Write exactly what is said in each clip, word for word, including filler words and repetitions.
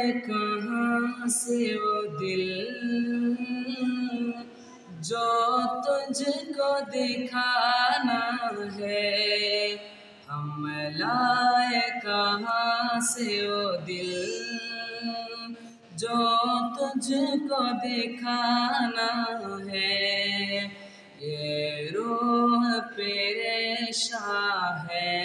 کہاں سے وہ دل جو تجھ کو دکھانا ہے، ہم لائے کہاں سے وہ دل جو تجھ کو دکھانا ہے، یہ روح پریشاں ہے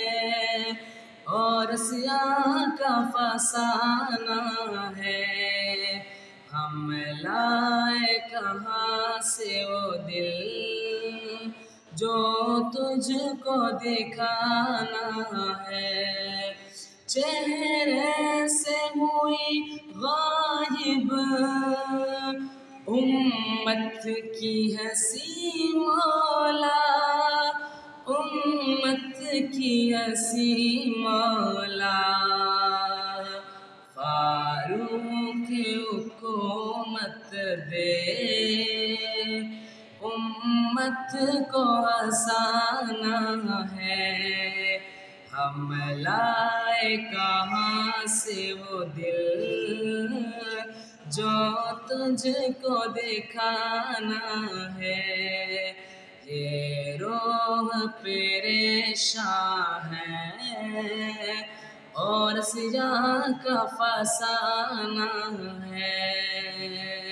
اور سیاہ کا فسانہ ہے، ہم لائے کہاں سے وہ دل جو تجھ کو دکھانا ہے، چہرے سے ہوئی غائب امت کی ہنسی مولا، امت کی ہنسی مولا، فاروق حکومت دے امت کو ہنسانا ہے، ہم لائے کہاں سے وہ دل جو تجھ کو دکھانا ہے، یہ روح پریشاں ہے اور سیاہ کا فسانہ ہے،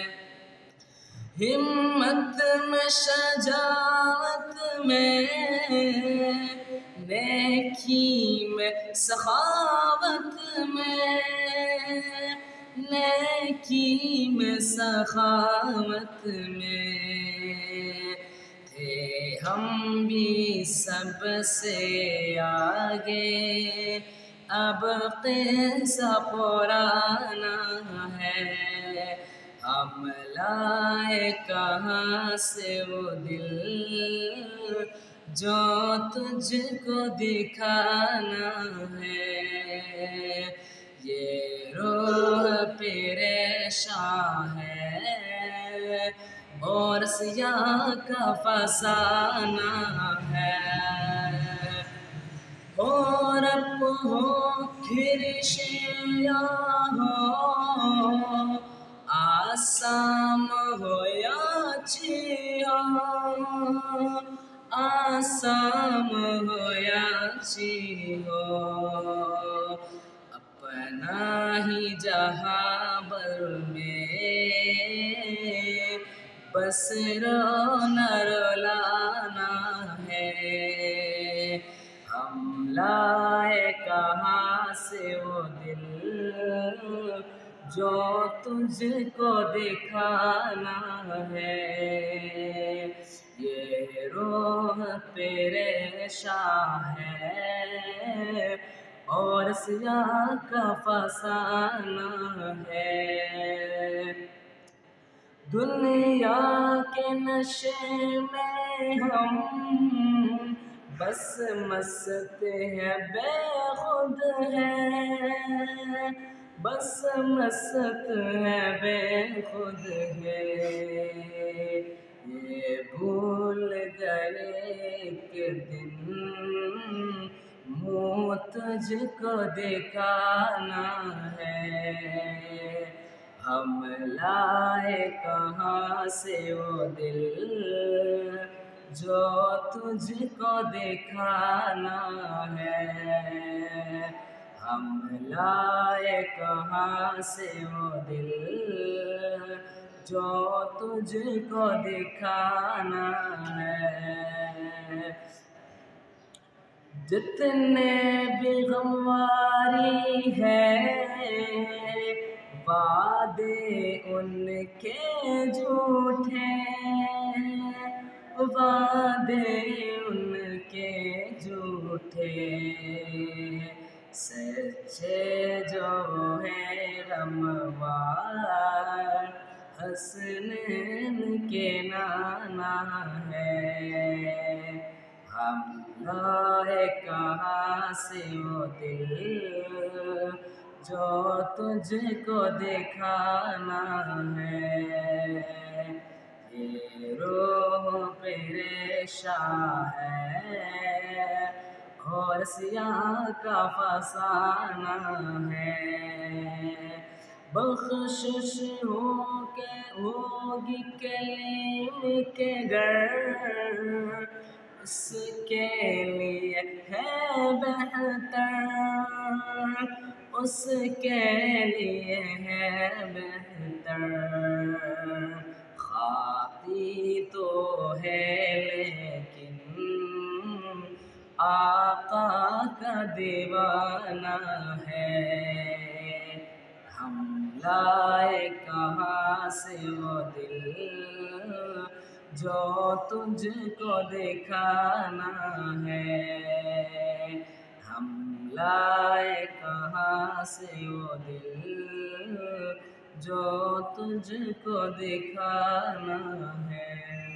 ہمت میں شجاعت میں نیکی میں سخاوت میں، نیکی میں سخاوت میں تھے ہم بھی سب سے آگے، اب قصہ پرانا ہے، ہم لائے کہاں سے وہ دل جو تجھ کو دکھانا ہے، یہ روح پریشاں ہے اور سیاہ کا فسانہ ہے، ہو رب ہو پھر شیعہ ہو، آسام ہو یا چیا، آسام ہو یا چی ہو، اپنا ہی جہاں بر میں بس رونا رولانا ہے، ہم لائے کہاں سے وہ دل جو تجھ کو دکھانا ہے، یہ روح پریشاں ہے اور سیاہ کا فسانہ ہے، دنیا کے نشے میں ہم بس مست ہیں بے خود ہیں، بس مست ہیں بے خود ہیں، یہ بھول گئے کہ دن منہ تجھ کو دکھانا ہے، ہم لائے کہاں سے وہ دل جو تجھ کو دکھانا ہے، ہم لائے کہاں سے وہ دل جو تجھ کو دکھانا ہے، جتنے بھی غمواری ہے وعدے ان کے جھوٹے، وعدے ان کے جھوٹے، سچے جو ہیں غموار حسنین کے نانا ہے، ہم لائے کہاں سے وہ دل جو تجھ کو دکھانا ہے، یہ روح پریشاں ہے اور سیاہ کا فسانہ ہے، بخشش ہو کے ہوگی کلیم کے گر، اس کے لیے ہے بہتر، اس کے لیے ہے بہتر۔ خاکی تو ہے لیکن آقا کا دیوانہ ہے، ہم لائے کہاں سے وہ دل جو تجھ کو دکھانا ہے، ہم لائے کہاں سے وہ دل جو تجھ کو دکھانا ہے۔